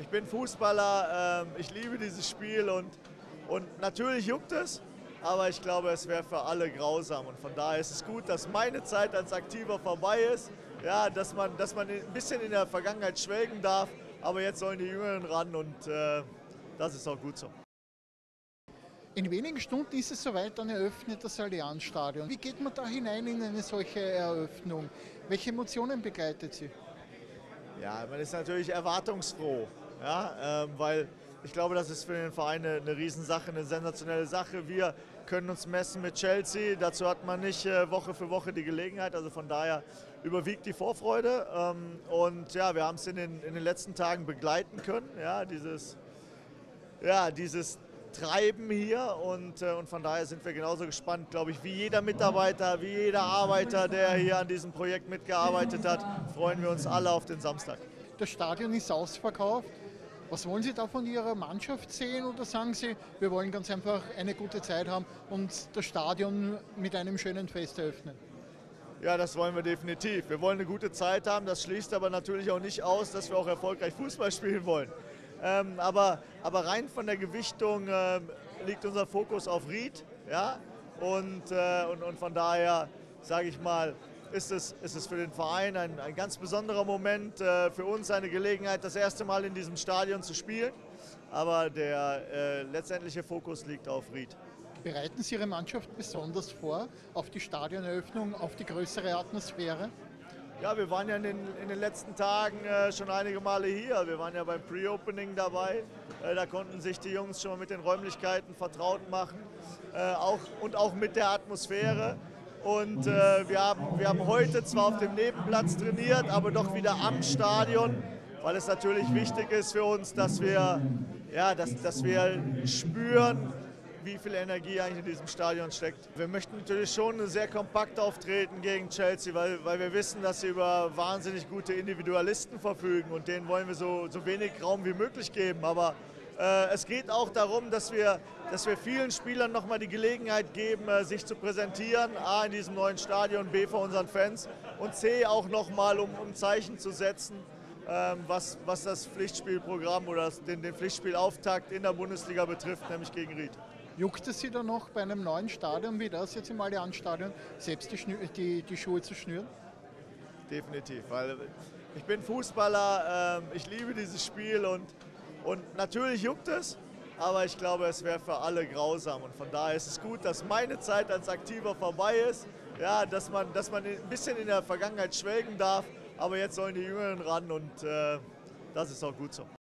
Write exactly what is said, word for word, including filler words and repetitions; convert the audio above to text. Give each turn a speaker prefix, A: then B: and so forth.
A: ich bin Fußballer, äh, ich liebe dieses Spiel und, und natürlich juckt es, aber ich glaube, es wäre für alle grausam und von daher ist es gut, dass meine Zeit als Aktiver vorbei ist, ja, dass man, dass man ein bisschen in der Vergangenheit schwelgen darf, aber jetzt sollen die Jüngeren ran und äh, das ist auch gut so.
B: In wenigen Stunden ist es soweit, dann eröffnet das Allianzstadion. Wie geht man da hinein in eine solche Eröffnung? Welche Emotionen begleitet Sie?
A: Ja, man ist natürlich erwartungsfroh, ja, ähm, weil ich glaube, das ist für den Verein eine, eine Riesensache, eine sensationelle Sache. Wir können uns messen mit Chelsea, dazu hat man nicht äh, Woche für Woche die Gelegenheit, also von daher überwiegt die Vorfreude. Ähm, und ja, wir haben es in den, in den letzten Tagen begleiten können, ja, dieses, ja, dieses Treiben hier und, äh, und von daher sind wir genauso gespannt, glaube ich, wie jeder Mitarbeiter, wie jeder Arbeiter, der hier an diesem Projekt mitgearbeitet hat, freuen wir uns alle auf den Samstag.
B: Das Stadion ist ausverkauft. Was wollen Sie da von Ihrer Mannschaft sehen oder sagen Sie, wir wollen ganz einfach eine gute Zeit haben und das Stadion mit einem schönen Fest eröffnen?
A: Ja, das wollen wir definitiv. Wir wollen eine gute Zeit haben, das schließt aber natürlich auch nicht aus, dass wir auch erfolgreich Fußball spielen wollen. Ähm, aber, aber rein von der Gewichtung äh, liegt unser Fokus auf Ried, ja? und, äh, und, und von daher, sage ich mal, ist es, ist es für den Verein ein, ein ganz besonderer Moment, äh, für uns eine Gelegenheit, das erste Mal in diesem Stadion zu spielen, aber der äh, letztendliche Fokus liegt auf Ried.
B: Bereiten Sie Ihre Mannschaft besonders vor auf die Stadioneröffnung, auf die größere Atmosphäre?
A: Ja, wir waren ja in den, in den letzten Tagen äh, schon einige Male hier. Wir waren ja beim Pre-Opening dabei. Äh, da konnten sich die Jungs schon mal mit den Räumlichkeiten vertraut machen äh, auch, und auch mit der Atmosphäre. Und äh, wir, haben, wir haben heute zwar auf dem Nebenplatz trainiert, aber doch wieder am Stadion, weil es natürlich wichtig ist für uns, dass wir, ja, dass, dass wir spüren, wie viel Energie eigentlich in diesem Stadion steckt. Wir möchten natürlich schon sehr kompakt auftreten gegen Chelsea, weil, weil wir wissen, dass sie über wahnsinnig gute Individualisten verfügen und denen wollen wir so, so wenig Raum wie möglich geben. Aber äh, es geht auch darum, dass wir, dass wir vielen Spielern nochmal die Gelegenheit geben, äh, sich zu präsentieren, A in diesem neuen Stadion, B vor unseren Fans und C auch nochmal, um, um Zeichen zu setzen, ähm, was, was das Pflichtspielprogramm oder das, den, den Pflichtspielauftakt in der Bundesliga betrifft, nämlich gegen Ried.
B: Juckt es Sie dann noch bei einem neuen Stadion wie das jetzt im Allianzstadion, selbst die, die, die Schuhe zu schnüren?
A: Definitiv, weil ich bin Fußballer, äh, ich liebe dieses Spiel und, und natürlich juckt es, aber ich glaube, es wäre für alle grausam und von daher ist es gut, dass meine Zeit als Aktiver vorbei ist, ja, dass man, dass man ein bisschen in der Vergangenheit schwelgen darf, aber jetzt sollen die Jüngeren ran und äh, das ist auch gut so.